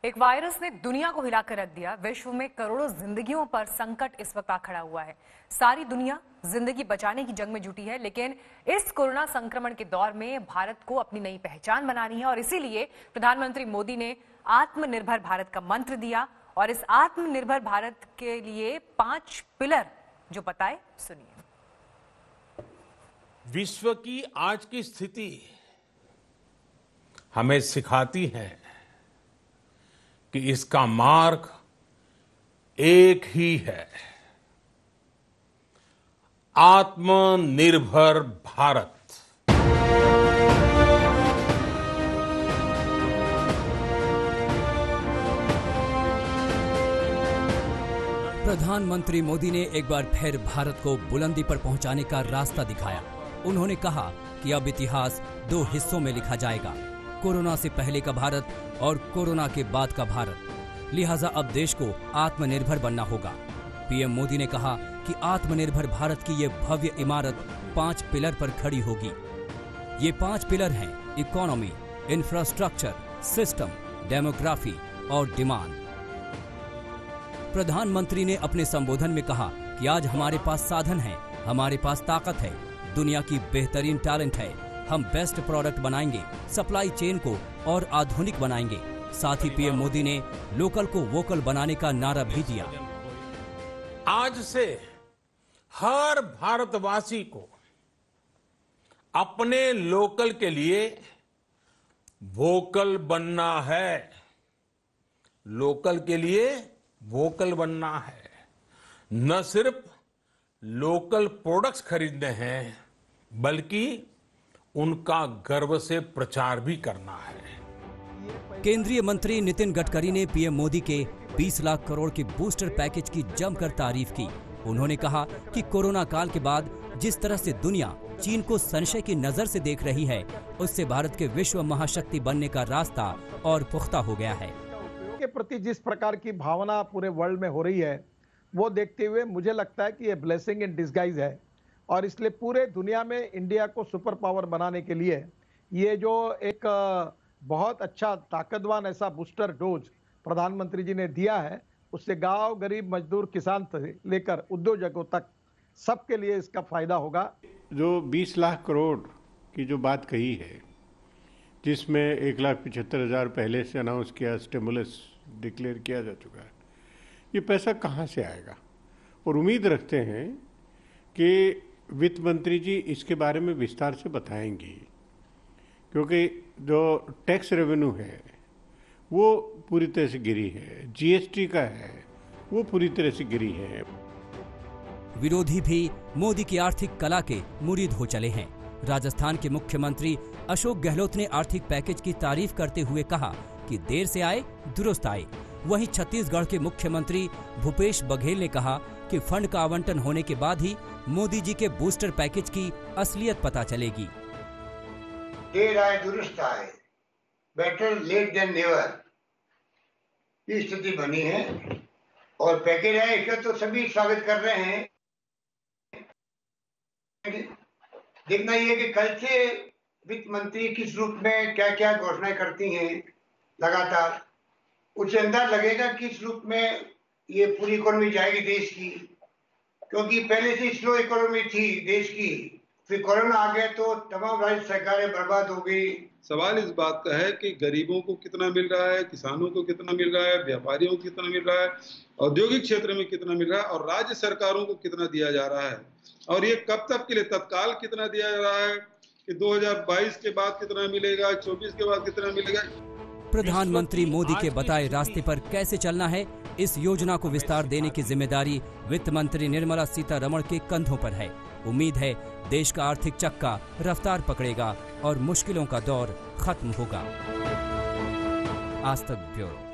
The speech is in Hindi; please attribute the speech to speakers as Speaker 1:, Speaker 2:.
Speaker 1: एक वायरस ने दुनिया को हिलाकर रख दिया। विश्व में करोड़ों जिंदगियों पर संकट इस वक्त आ खड़ा हुआ है। सारी दुनिया जिंदगी बचाने की जंग में जुटी है, लेकिन इस कोरोना संक्रमण के दौर में भारत को अपनी नई पहचान बनानी है और इसीलिए प्रधानमंत्री मोदी ने आत्मनिर्भर भारत का मंत्र दिया। और इस आत्मनिर्भर भारत के लिए 5 पिलर जो बताए, सुनिए।
Speaker 2: विश्व की आज की स्थिति हमें सिखाती है कि इसका मार्ग एक ही है, आत्मनिर्भर भारत।
Speaker 3: प्रधानमंत्री मोदी ने एक बार फिर भारत को बुलंदी पर पहुंचाने का रास्ता दिखाया। उन्होंने कहा कि अब इतिहास 2 हिस्सों में लिखा जाएगा, कोरोना से पहले का भारत और कोरोना के बाद का भारत। लिहाजा अब देश को आत्मनिर्भर बनना होगा। पीएम मोदी ने कहा कि आत्मनिर्भर भारत की ये भव्य इमारत 5 पिलर पर खड़ी होगी। ये 5 पिलर हैं: इकोनॉमी, इंफ्रास्ट्रक्चर, सिस्टम, डेमोग्राफी और डिमांड। प्रधानमंत्री ने अपने संबोधन में कहा कि आज हमारे पास साधन है, हमारे पास ताकत है, दुनिया की बेहतरीन टैलेंट है। हम बेस्ट प्रोडक्ट बनाएंगे, सप्लाई चेन को और आधुनिक बनाएंगे। साथ ही पीएम मोदी ने लोकल को वोकल बनाने का नारा भी दिया।
Speaker 2: आज से हर भारतवासी को अपने लोकल के लिए वोकल बनना है। लोकल के लिए वोकल बनना है। न सिर्फ लोकल प्रोडक्ट्स खरीदने हैं, बल्कि उनका गर्व से प्रचार भी करना है।
Speaker 3: केंद्रीय मंत्री नितिन गडकरी ने पीएम मोदी के 20 लाख करोड़ के बूस्टर पैकेज की जमकर तारीफ की। उन्होंने कहा कि कोरोना काल के बाद जिस तरह से दुनिया चीन को संशय की नजर से देख रही है, उससे भारत के विश्व महाशक्ति बनने का रास्ता और पुख्ता हो गया है।
Speaker 4: के प्रति जिस प्रकार की भावना पूरे वर्ल्ड में हो रही है, वो देखते हुए मुझे लगता है कि ये ब्लेसिंग इन डिस्गाइज है और इसलिए पूरे दुनिया में इंडिया को सुपर पावर बनाने के लिए ये जो एक बहुत अच्छा ताकतवान ऐसा बूस्टर डोज प्रधानमंत्री जी ने दिया है, उससे गांव, गरीब, मजदूर, किसान से लेकर उद्योजकों तक सबके लिए इसका फायदा होगा।
Speaker 5: जो 20 लाख करोड़ की जो बात कही है, जिसमें 1,75,000 पहले से अनाउंस किया, स्टिमुलस डिक्लेयर किया जा चुका है, ये पैसा कहाँ से आएगा? और उम्मीद रखते हैं कि वित्त मंत्री जी इसके बारे में विस्तार से बताएंगी, क्योंकि जो टैक्स रेवेन्यू है वो पूरी तरह से गिरी है, जीएसटी का है वो पूरी तरह से गिरी है।
Speaker 3: विरोधी भी मोदी की आर्थिक कला के मुरीद हो चले हैं। राजस्थान के मुख्यमंत्री अशोक गहलोत ने आर्थिक पैकेज की तारीफ करते हुए कहा कि देर से आए दुरुस्त आए। वहीं छत्तीसगढ़ के मुख्यमंत्री भूपेश बघेल ने कहा कि फंड का आवंटन होने के बाद ही मोदी जी के बूस्टर पैकेज की असलियत पता चलेगी।
Speaker 6: देर आए दुरुस्त आए, बेटर लेट देन नेवर, ये स्थिति बनी है और पैकेज है इसका तो सभी स्वागत कर रहे हैं। देखना ये कि कल से वित्त मंत्री किस रूप में क्या क्या घोषणाएं करती हैं लगातार, उससे अंदाज लगेगा किस रूप में ये पूरी इकोनॉमी जाएगी देश की, क्योंकि पहले से स्लो इकोनॉमी थी देश की, फिर कोरोना आ गया तो तमाम राज्य सरकारें बर्बाद हो गई।
Speaker 7: सवाल इस बात का है कि गरीबों को कितना मिल रहा है, किसानों को कितना मिल रहा है, व्यापारियों को कितना मिल रहा है, औद्योगिक क्षेत्र में कितना मिल रहा है और राज्य सरकारों को कितना दिया जा रहा है, और ये कब तक के लिए, तत्काल कितना दिया जा रहा है कि 2022 के बाद कितना मिलेगा, 24 के बाद कितना मिलेगा।
Speaker 3: प्रधानमंत्री मोदी के बताए रास्ते पर कैसे चलना है, इस योजना को विस्तार देने की जिम्मेदारी वित्त मंत्री निर्मला सीतारमण के कंधों पर है। उम्मीद है देश का आर्थिक चक्का रफ्तार पकड़ेगा और मुश्किलों का दौर खत्म होगा। आज तक ब्यूरो।